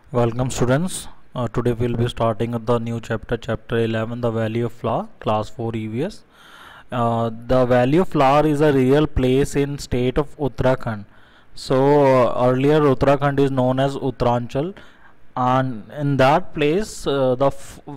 Welcome students. Today we'll be starting the new chapter 11, the value of flower, class 4 EVS. The value of flower is a real place in state of Uttarakhand. So earlier Uttarakhand is known as Uttaranchal, and in that place the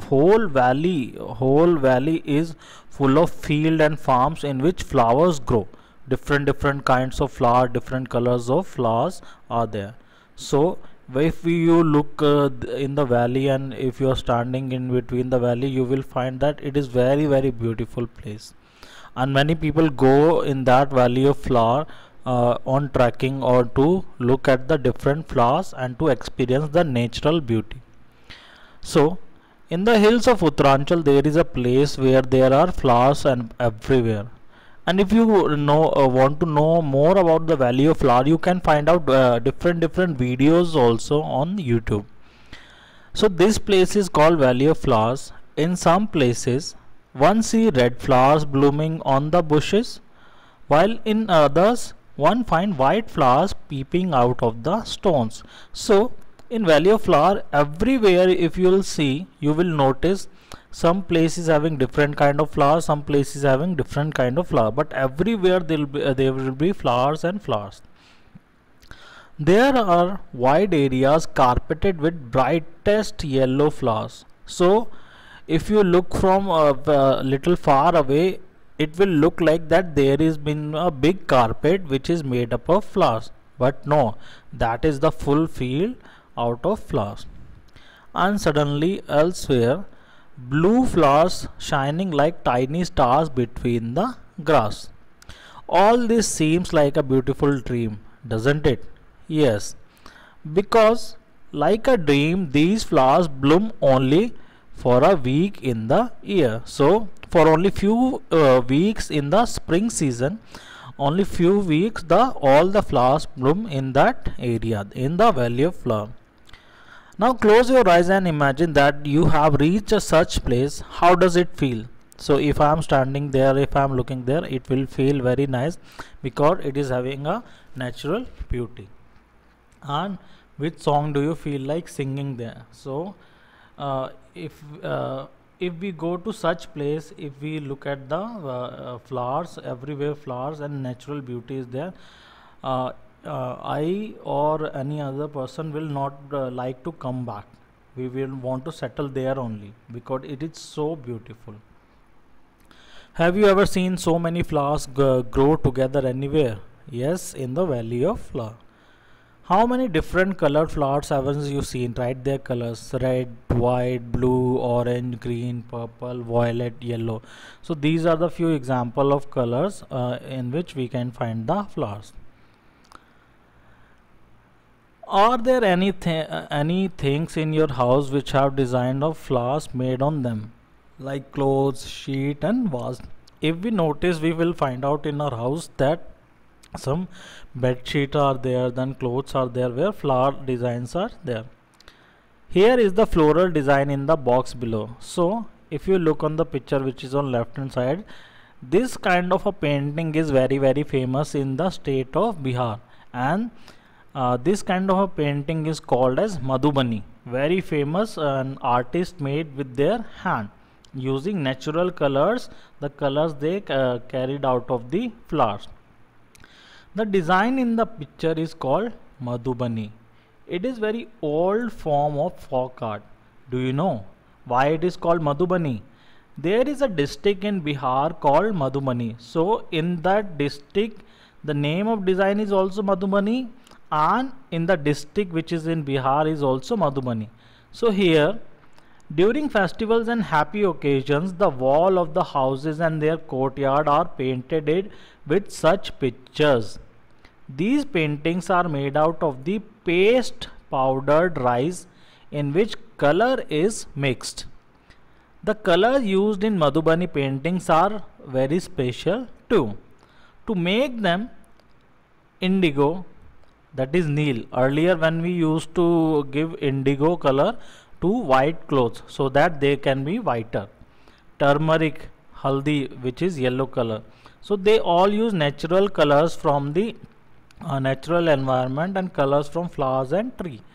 whole valley is full of field and farms in which flowers grow. Different kinds of flower, different colors of flowers are there. So if you look in the valley, and if you are standing in between the valley, you will find that it is very beautiful place, and many people go in that valley of flower on trekking or to look at the different flowers and to experience the natural beauty. So in the hills of Uttaranchal there is a place where there are flowers and everywhere. And if you want to know more about the value of flower, you can find out different videos also on YouTube. So this place is called Valley of Flowers. In some places one see red flowers blooming on the bushes, while in others one find white flowers peeping out of the stones. So in Valley of Flower, everywhere if you will see, you will notice some places having different kind of flowers, some places having different kind of flower, but everywhere there will be flowers and flowers. There are wide areas carpeted with brightest yellow flowers. So if you look from a little far away, it will look like that there is been a big carpet which is made up of flowers, but no, that is the full field out of flowers. And suddenly elsewhere, blue flowers shining like tiny stars between the grass. All this seems like a beautiful dream, doesn't it? Yes, because like a dream these flowers bloom only for a week in the year. So for only few weeks in the spring season, only few weeks all the flowers bloom in that area, in the Valley of Flower. Now close your eyes and imagine that you have reached a such place. How does it feel? So if I am standing there, if I am looking there, it will feel very nice because it is having a natural beauty. And which song do you feel like singing there? So if we go to such place, if we look at the flowers, everywhere flowers and natural beauty is there, I or any other person will not like to come back. We will want to settle there only because it is so beautiful. Have you ever seen so many flowers grow together anywhere? Yes, in the Valley of Flower. How many different colored flowers haven't you seen? Right, their colors: red, white, blue, orange, green, purple, violet, yellow. So these are the few example of colors in which we can find the flowers. Are there any things in your house which have design of flowers made on them, like clothes, sheet and vase? If we notice, we will find out in our house that some bed sheet are there, then clothes are there where flower designs are there. Here is the floral design in the box below. So if you look on the picture which is on left hand side, this kind of a painting is very famous in the state of Bihar, and this kind of a painting is called as Madhubani. Very famous, an artist made with their hand using natural colors, the colors they carried out of the flowers. The design in the picture is called Madhubani. It is very old form of folk art. Do you know why it is called Madhubani? There is a district in Bihar called Madhubani. So in that district the name of design is also Madhubani, and in the district which is in Bihar is also Madhubani. So here during festivals and happy occasions, the wall of the houses and their courtyard are painted with such pictures. These paintings are made out of the paste powdered rice in which color is mixed. The colors used in Madhubani paintings are very special too. To make them, indigo, that is Neil. Earlier when we used to give indigo color to white clothes so that they can be whiter. Turmeric, haldi, which is yellow color. So they all use natural colors from the natural environment and colors from flowers and tree.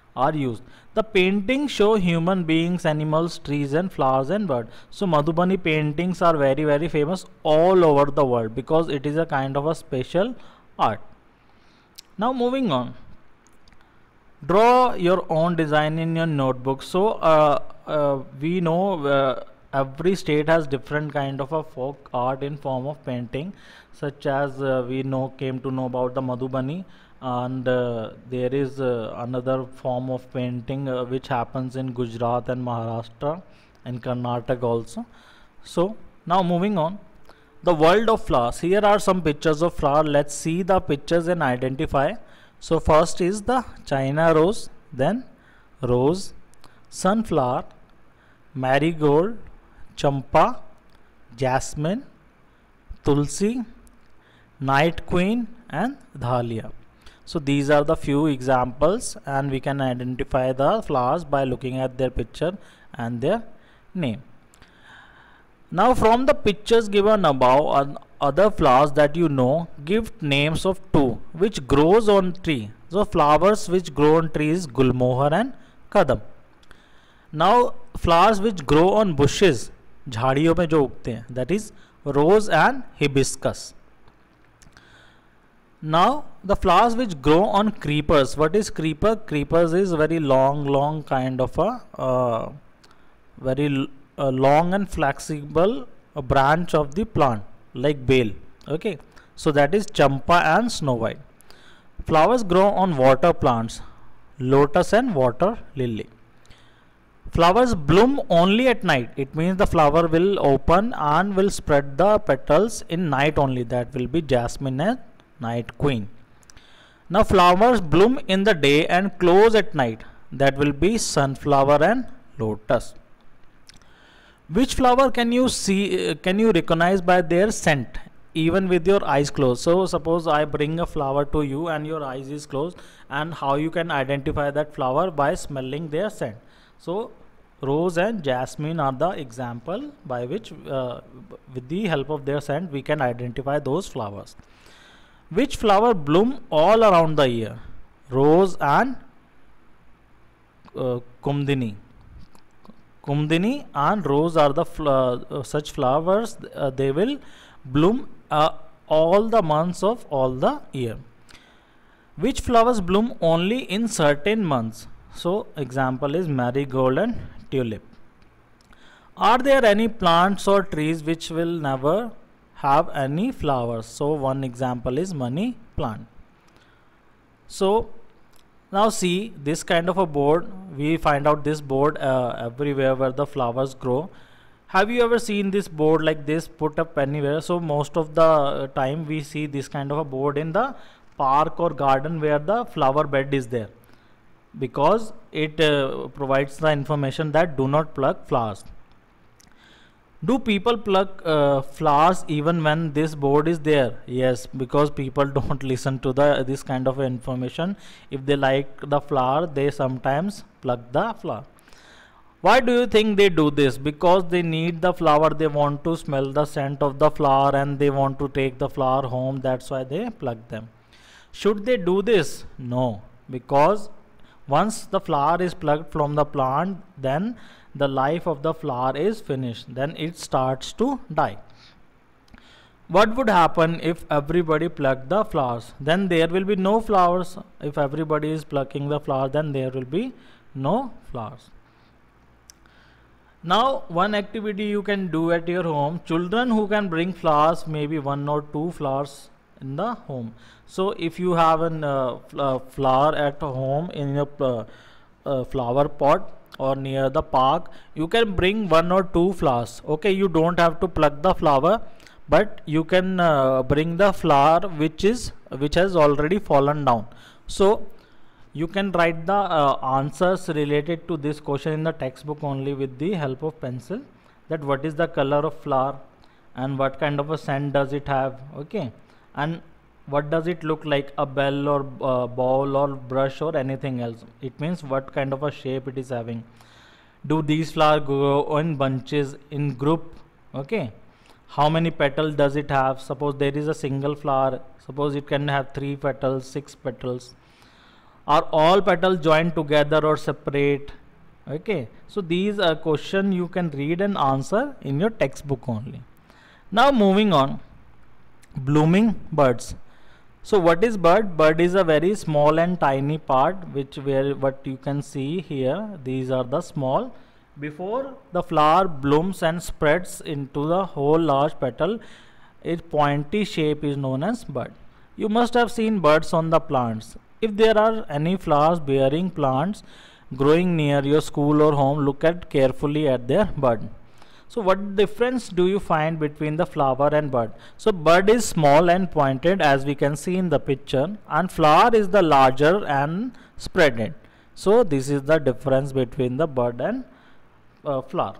are used. The paintings show human beings, animals, trees and flowers and birds. So Madhubani paintings are very famous all over the world because it is a kind of a special art. Now moving on. Draw your own design in your notebook. So we know every state has different kind of a folk art in form of painting, such as we know came to know about the Madhubani, and there is another form of painting which happens in Gujarat and Maharashtra and Karnataka also. So now moving on, the world of flowers. Here are some pictures of flower. Let's see the pictures and identify. So first is the China rose, then rose, sunflower, marigold, champa, jasmine, tulsi, night queen and dahlia. So these are the few examples, and we can identify the flowers by looking at their picture and their name. Now from the pictures given above, other flowers that you know, give names of two which grows on tree. So flowers which grow on trees, gulmohar and kadam. Now flowers which grow on bushes, झाड़ियों में जो उगते हैं, that is rose and hibiscus. Now the flowers which grow on creepers. What is creeper? Creepers is very long kind of a long and flexible branch of the plant, like bale. Okay, so that is champa and snow white. Flowers grow on water plants, lotus and water lily. Flowers bloom only at night. It means the flower will open and will spread the petals in night only. That will be jasmine and night queen. Now flowers bloom in the day and close at night. That will be sunflower and lotus. Which flower can you see, can you recognize by their scent even with your eyes closed? So suppose I bring a flower to you and your eyes is closed, and how you can identify that flower? By smelling their scent. So rose and jasmine are the example by which with the help of their scent we can identify those flowers. Which flower bloom all around the year? Rose and kumdini. Kumdini and rose are the such flowers. They will bloom all the months of all the year. Which flowers bloom only in certain months? So example is marigold and tulip. Are there any plants or trees which will never have any flowers? So one example is money plant. So now see this kind of a board. We find out this board everywhere where the flowers grow. Have you ever seen this board like this put up anywhere? So most of the time we see this kind of a board in the park or garden where the flower bed is there, because it provides the information that do not pluck flowers. Do people pluck flowers even when this board is there? Yes, because people don't listen to this kind of information. If they like the flower, they sometimes pluck the flower. Why do you think they do this? Because they need the flower, they want to smell the scent of the flower and they want to take the flower home. That's why they pluck them. Should they do this? No, because once the flower is plucked from the plant, then the life of the flower is finished. Then it starts to die. What would happen if everybody plucked the flowers? Then there will be no flowers. If everybody is plucking the flower, then there will be no flowers. Now one activity you can do at your home. Children who can bring flowers, maybe 1 or 2 flowers in the home. So if you have a flower at home in your flower pot or near the park, you can bring 1 or 2 flowers. Okay, you don't have to pluck the flower, but you can bring the flower which has already fallen down. So you can write the answers related to this question in the textbook only with the help of pencil, that what is the color of flower and what kind of a scent does it have, okay, and what does it look like, a bell or ball or brush or anything else. It means what kind of a shape it is having. Do these flowers grow in bunches, in group, okay, how many petals does it have? Suppose there is a single flower, suppose it can have 3 petals, 6 petals. Are all petals joined together or separate? Okay, so these are question you can read and answer in your textbook only. Now moving on, blooming buds. So what is bud? Bud is a very small and tiny part what you can see here. These are the small. Before the flower blooms and spreads into the whole large petal, its pointy shape is known as bud. You must have seen buds on the plants. If there are any flowers bearing plants growing near your school or home, look at carefully at their bud. So what difference do you find between the flower and bud? So bud is small and pointed as we can see in the picture, and flower is the larger and spreaded. So this is the difference between the bud and flower.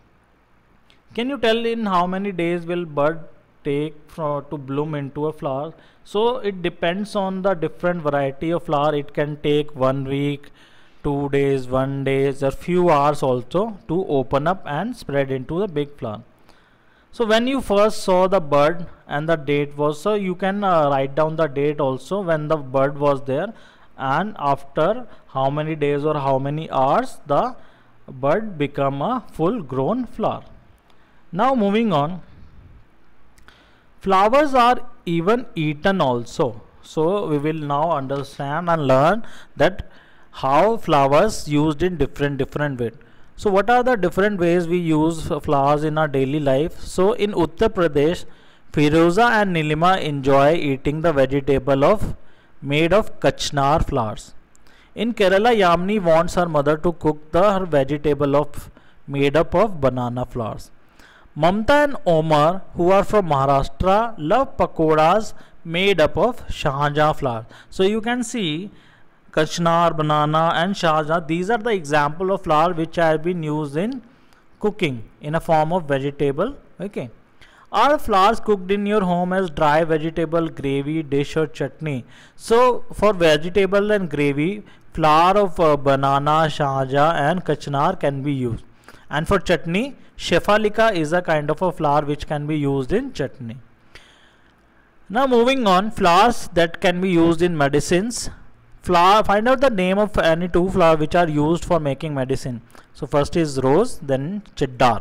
Can you tell in how many days will bud take to bloom into a flower? So it depends on the different variety of flower. It can take 1 week, 2 days, 1 day, or few hours also to open up and spread into the big flower. So when you first saw the bud and the date was, so you can write down the date also when the bud was there, and after how many days or how many hours the bud become a full grown flower. Now moving on, flowers are even eaten also. So we will now understand and learn that how flowers used in different ways. So what are the different ways we use flowers in our daily life? So in Uttar Pradesh, Firoza and Nilima enjoy eating the vegetable made of kachnar flowers. In Kerala, Yamini wants her mother to cook her vegetable made up of banana flowers. Mamta and Omar, who are from Maharashtra, love pakoras made up of shahja flower. So you can see kachnar, banana and shahja, these are the example of flower which have been used in cooking in a form of vegetable. Okay. Are flowers cooked in your home as dry vegetable, gravy, dish or chutney? So for vegetable and gravy, flour of banana, shahja and kachnar can be used. And for chutney, shefalika is a kind of a flour which can be used in chutney. Now moving on, flowers that can be used in medicines. Find out the name of any 2 flowers which are used for making medicine. So first is rose, then cheddar.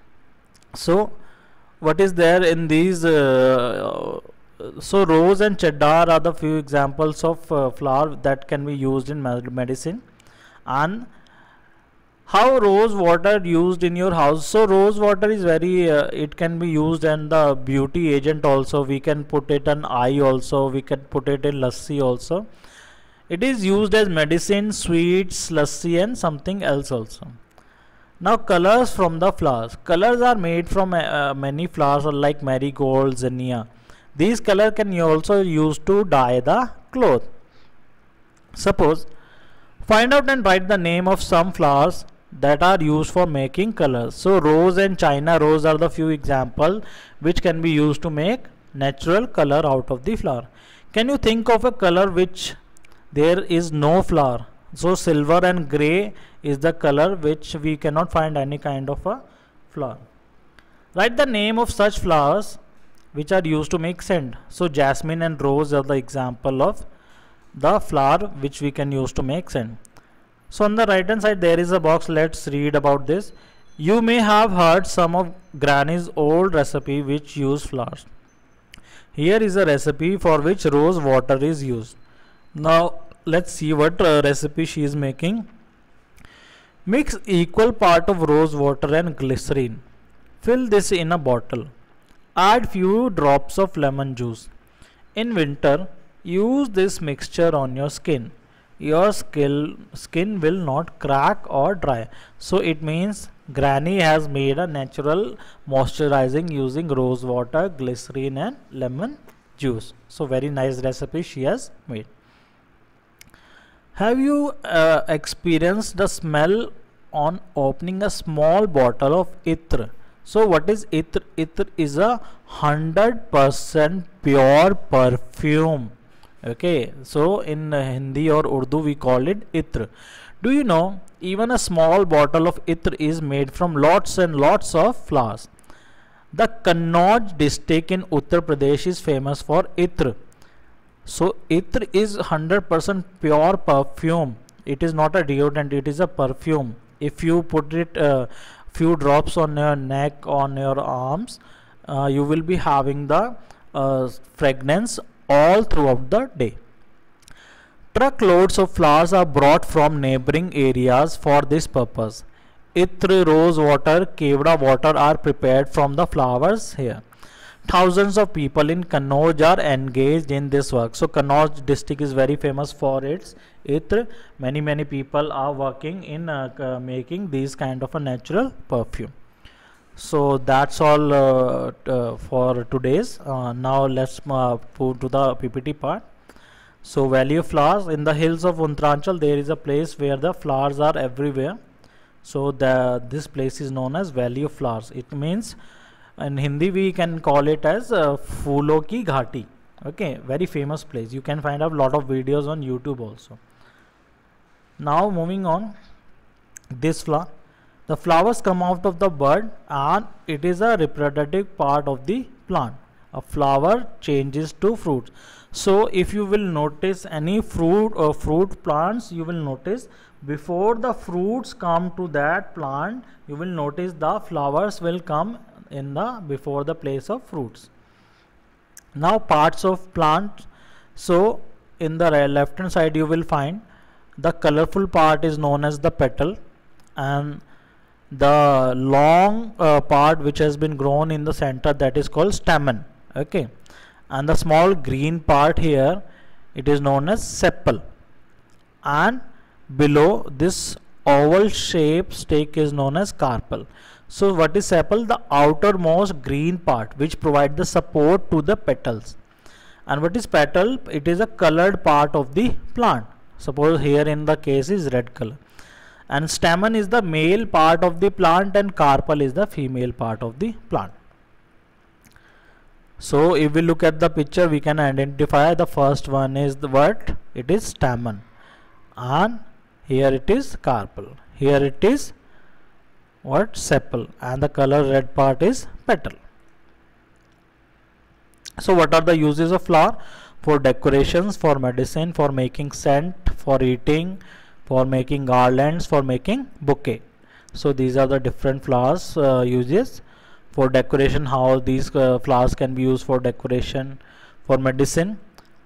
So what is there in these? So rose and cheddar are the few examples of flower that can be used in medicine. And how rose water used in your house? So rose water is very it can be used and the beauty agent also. We can put it on eye also. We can put it in lassi also. It is used as medicine, sweets, lassi and something else also. Now colors from the flowers. Colors are made from many flowers like marigold, zinnia. These colors can you also use to dye the cloth. Suppose, find out and write the name of some flowers that are used for making colors. So rose and China rose are the few examples which can be used to make natural color out of the flower. Can you think of a color which there is no flower? So silver and grey is the color which we cannot find any kind of a flower. Write the name of such flowers which are used to make scent. So jasmine and rose are the example of the flower which we can use to make scent. So on the right hand side there is a box. Let's read about this. You may have heard some of Granny's old recipe which use flowers. Here is a recipe for which rose water is used. Now let's see what recipe she is making. Mix equal part of rose water and glycerine. Fill this in a bottle. Add few drops of lemon juice. In winter, use this mixture on your skin. Your skin will not crack or dry. So it means Granny has made a natural moisturizing using rose water, glycerine and lemon juice. So very nice recipe she has made. Have you experienced the smell on opening a small bottle of Itr? So what is Itr? Itr is a 100% pure perfume. Okay, so in Hindi or Urdu we call it Itr. Do you know even a small bottle of Itr is made from lots and lots of flowers. The Kannauj district in Uttar Pradesh is famous for Itr. So Itr is 100% pure perfume. It is not a deodorant, it is a perfume. If you put it few drops on your neck, on your arms, you will be having the fragrance all throughout the day. Truckloads of flowers are brought from neighboring areas for this purpose. Itr, rose water, kevda water are prepared from the flowers here. Thousands of people in Kannauj are engaged in this work. So Kannauj district is very famous for its Itr. Many people are working in making these kind of a natural perfume. So that's all for today's. Now let's move to the PPT part. So value of flowers. In the hills of Uttaranchal there is a place where the flowers are everywhere. So this place is known as Valley of Flowers. It means in Hindi we can call it as Phoolon ki Ghati. Okay, very famous place. You can find a lot of videos on YouTube also. Now moving on, this flower. The flowers come out of the bud and it is a reproductive part of the plant. A flower changes to fruits. So if you will notice any fruit or fruit plants, you will notice before the fruits come to that plant, you will notice the flowers will come in the before the place of fruits. Now parts of plant. So in the left hand side you will find the colorful part is known as the petal, and the long part which has been grown in the center, that is called stamen. Okay, and the small green part here, it is known as sepal, and below this oval shaped stake is known as carpel. So what is sepal? The outermost green part which provide the support to the petals. And what is petal? It is a colored part of the plant. Suppose here in the case is red color. And stamen is the male part of the plant and carpel is the female part of the plant. So if we look at the picture, we can identify the first one is the what? It is stamen, and here it is carpel. Here it is what? Sepal, and the color red part is petal. So what are the uses of flower? For decorations, for medicine, for making scent, for eating, for making garlands, for making bouquet. So these are the different flowers uses. For decoration, how these flowers can be used for decoration. For medicine,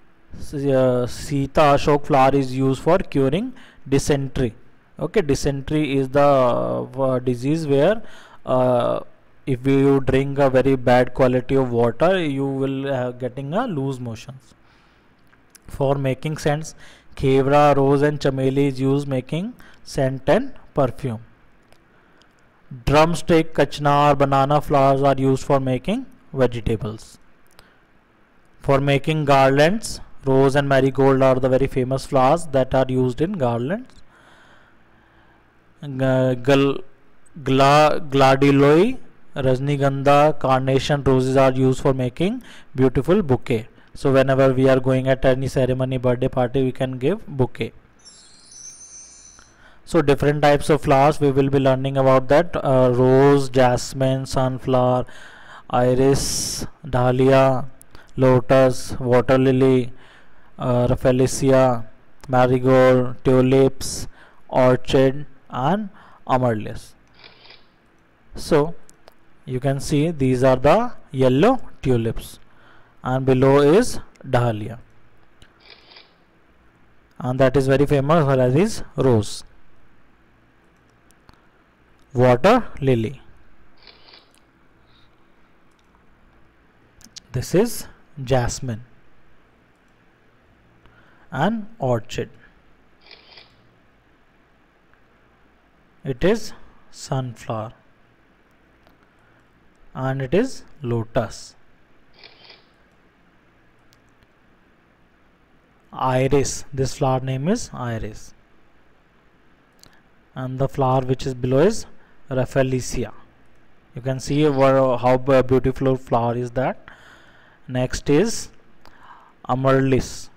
Sita Ashok flower is used for curing dysentery. Okay, dysentery is the disease where if you drink a very bad quality of water, you will getting a loose motions. For making scents, Khevra, rose and chameli is used making scent and perfume. Drumstick, kachnar, banana flowers are used for making vegetables. For making garlands, rose and marigold are the very famous flowers that are used in garlands. Gladiloi, Rajnigandha, carnation, roses are used for making beautiful bouquet. So whenever we are going at any ceremony, birthday party, we can give bouquet. So different types of flowers we will be learning about that. Rose, jasmine, sunflower, iris, dahlia, lotus, water lily, rafflesia, marigold, tulips, orchid and amaryllis. So you can see these are the yellow tulips, and below is dahlia, and that is very famous, whereas is rose. Water lily, this is jasmine, and orchid, it is sunflower, and it is lotus. Iris, this flower name is iris, and the flower which is below is rafflesia. You can see how beautiful flower is that. Next is amaryllis,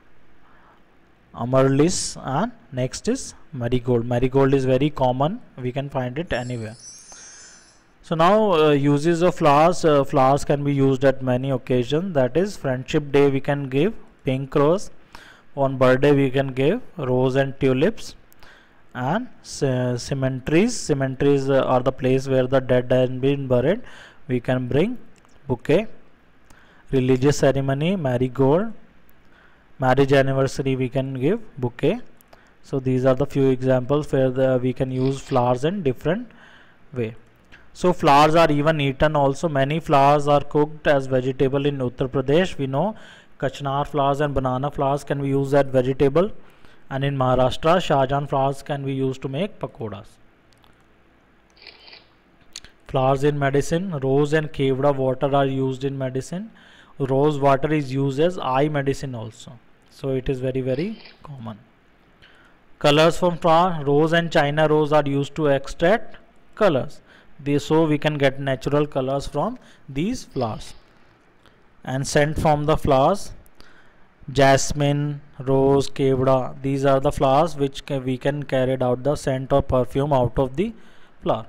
and next is marigold. Marigold is very common, we can find it anywhere. So now uses of flowers. Flowers can be used at many occasions. That is, Friendship Day we can give pink rose. On birthday we can give rose and tulips. And cemeteries are the place where the dead has been buried, we can bring bouquet. Religious ceremony, marigold. Marriage anniversary, we can give bouquet. So these are the few examples where we can use flowers in different way. So flowers are even eaten also. Many flowers are cooked as vegetable in Uttar Pradesh. We know kachnar flowers and banana flowers can be used as vegetable, and in Maharashtra shahjan flowers can be used to make pakoras. Flowers in medicine, rose and kevda water are used in medicine. Rose water is used as eye medicine also, so it is very common. Colors from flower, rose and china rose are used to extract colors. So we can get natural colors from these flowers. And scent from the flowers, jasmine, rose, kevda, these are the flowers which we can carry out the scent or perfume out of the flower.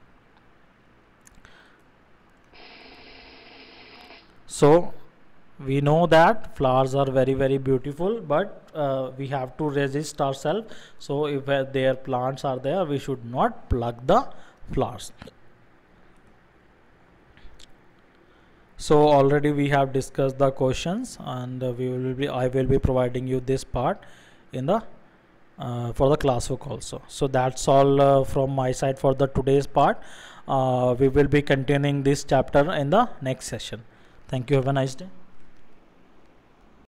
So we know that flowers are very beautiful, but we have to resist ourselves. So if their plants are there, we should not pluck the flowers. So already we have discussed the questions, and I will be providing you this part in the for the classwork also. So that's all from my side for the today's part. We will be continuing this chapter in the next session. Thank you. Have a nice day.